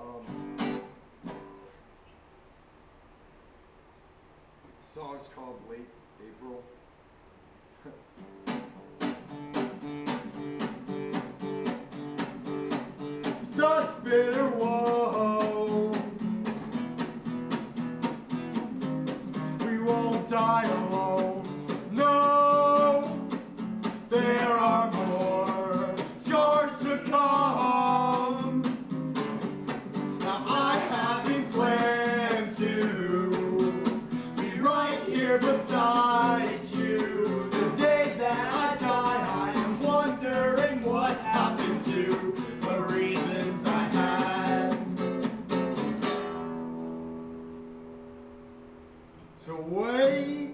The song's called Late April. Such bitter woe, we won't die alone. No, there are more scars to come. Now I have been planned to be right here beside you. The day that I die, I am wondering what happened to the reasons I had to wait.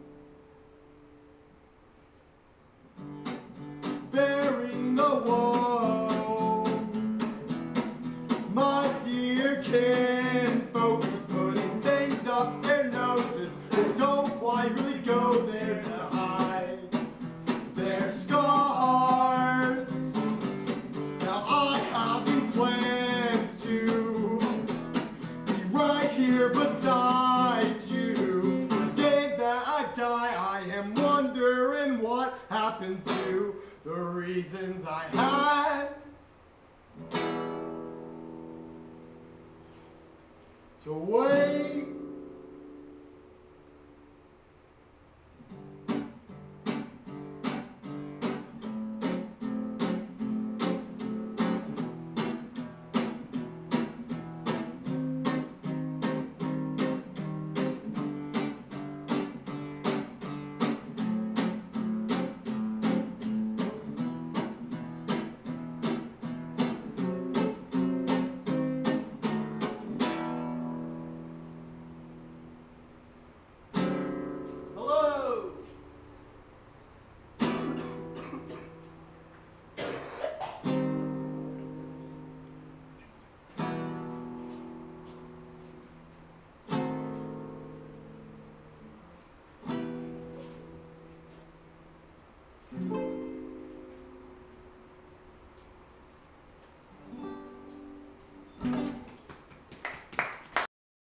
Bearing the woe, my dear kinfolk is putting things up their noses that don't quite really go there to hide their scars. Now I have been plans to be right here beside you. The day that I die, I am wondering what happened to the reasons I had to wait.